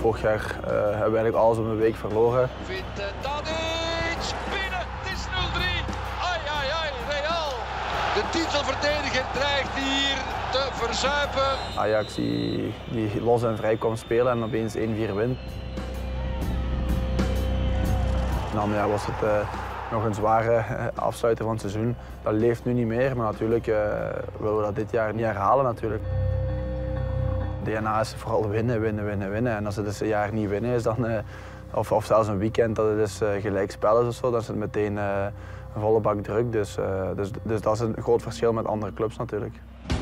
Vorig jaar hebben we eigenlijk alles op een week verloren. Vindt Tadic binnen, het is 0-3. Ai, ai, ai, Real. De titelverdediger dreigt hier te verzuipen. Ajax die los en vrij kwam spelen en opeens 1-4 wint. Dan was het nog een zware afsluiter van het seizoen. Dat leeft nu niet meer, maar natuurlijk willen we dat dit jaar niet herhalen natuurlijk. DNA is vooral winnen, winnen, winnen, winnen. En als het dus een jaar niet winnen is, dan, of zelfs een weekend dat het dus gelijk spel is of zo, dan is het meteen een volle bak druk. Dus dat is een groot verschil met andere clubs natuurlijk.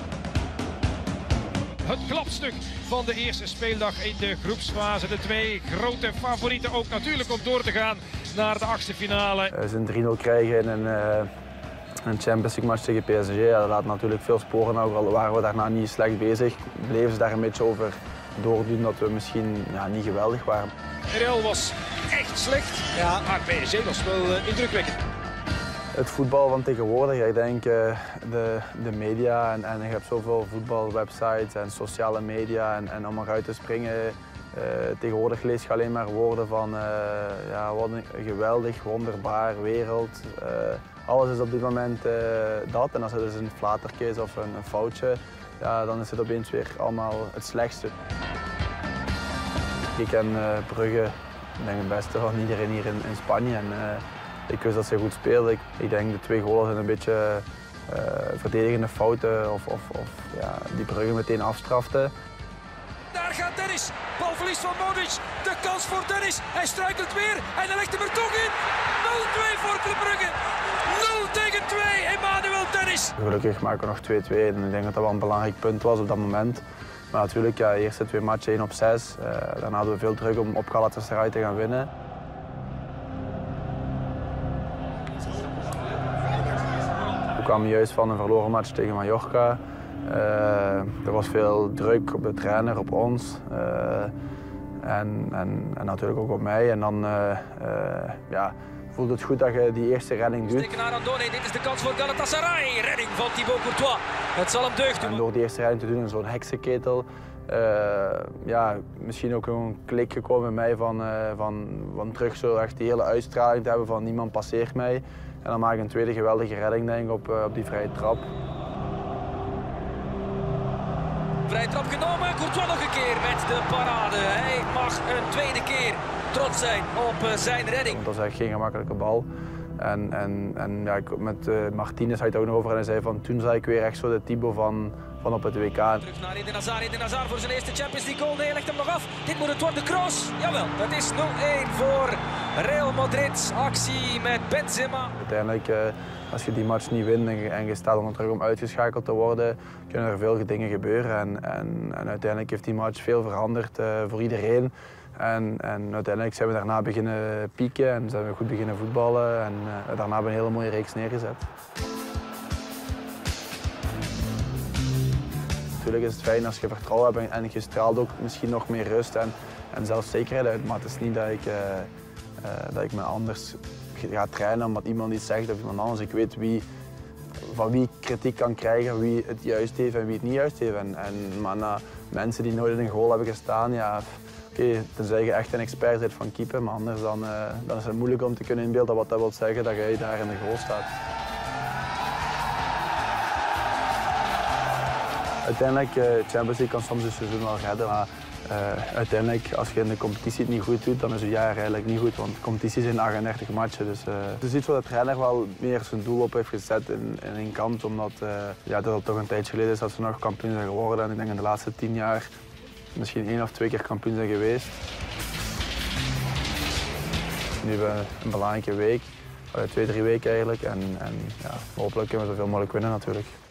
Het klapstuk van de eerste speeldag in de groepsfase. De twee grote favorieten ook natuurlijk om door te gaan naar de achtste finale. Ze een 3-0 krijgen in een Champions League match tegen PSG, ja, dat laat natuurlijk veel sporen na, al waren we daarna niet slecht bezig. Bleven ze daar een beetje over doordoen dat we misschien niet geweldig waren. Real was echt slecht, ja, maar PSG was wel indrukwekkend. Het voetbal van tegenwoordig, ik denk de media en je hebt zoveel voetbalwebsites en sociale media en om eruit te springen. Tegenwoordig lees je alleen maar woorden van wat een geweldig, wonderbaar wereld. Alles is op dit moment dat en als het dus een flatertje is of een foutje, ja, dan is het opeens weer allemaal het slechtste. Ik ken Brugge, ik denk het beste van iedereen hier in Spanje. En, ik wist dat ze goed speelden. Ik denk de 2 goals zijn een beetje verdedigende fouten of die Brugge meteen afstrafte. Daar gaat Dennis, balverlies van Modric, de kans voor Dennis. Hij struikelt weer en hij legt hem er toch in. 0-2 voor Club Brugge. 0-2, Emmanuel Dennis. Gelukkig maken we nog 2-2 en ik denk dat dat wel een belangrijk punt was op dat moment. Maar natuurlijk, de eerste 2 matchen 1 op 6. Daarna hadden we veel druk om op Galatasaray te gaan winnen. We kwamen juist van een verloren match tegen Mallorca. Er was veel druk op de trainer, op ons en natuurlijk ook op mij. En dan voelde het goed dat je die eerste redding doet. Steken naar Andone, dit is de kans voor Galatasaray. Redding van Thibaut Courtois. Het zal hem deugd doen. En door die eerste redding te doen in zo'n heksenketel, misschien ook een klik gekomen in mij van terug zo echt die hele uitstraling te hebben van niemand passeert mij. En dan maak ik een tweede geweldige redding denk ik, op die vrije trap. Vrije trap genomen, Courtois nog een keer met de parade. Hij mag een tweede keer trots zijn op zijn redding. Dat was eigenlijk geen gemakkelijke bal. Met Martinez had het ook nog over en hij zei van toen zag ik weer echt zo de Thibaut van op het WK. Terug naar Eden Hazard voor zijn eerste Champions League goal. Nee, hij legt hem nog af. Dit moet het worden, Kroos. Jawel, het is 0-1 voor Real Madrid. Actie met Benzema. Uiteindelijk, als je die match niet wint en je staat onder druk om uitgeschakeld te worden, kunnen er veel dingen gebeuren. En uiteindelijk heeft die match veel veranderd voor iedereen. En uiteindelijk zijn we daarna beginnen pieken en zijn we goed beginnen voetballen. En daarna hebben we een hele mooie reeks neergezet. Natuurlijk is het fijn als je vertrouwen hebt en je straalt ook misschien nog meer rust en zelfzekerheid uit. Maar het is niet dat ik me anders ga trainen omdat iemand iets zegt of iemand anders. Ik weet van wie ik kritiek kan krijgen, wie het juist heeft en wie het niet juist heeft. Maar mensen die nooit in een goal hebben gestaan, ja, oké, tenzij je echt een expert bent van keeper, maar anders dan is het moeilijk om te kunnen inbeelden wat dat wil zeggen dat jij daar in de goal staat. Uiteindelijk, Champions League kan soms een seizoen wel redden, maar uiteindelijk, als je in de competitie het niet goed doet, dan is je jaar eigenlijk niet goed, want de competitie zijn 38 matchen. Dus het is iets waar de trainer wel meer zijn doel op heeft gezet in kant, omdat dat het toch een tijdje geleden is dat ze nog kampioen zijn geworden. En ik denk in de laatste 10 jaar misschien 1 of 2 keer kampioen zijn geweest. Nu hebben we een belangrijke week, 2-3 weken eigenlijk, en hopelijk kunnen we zoveel mogelijk winnen natuurlijk.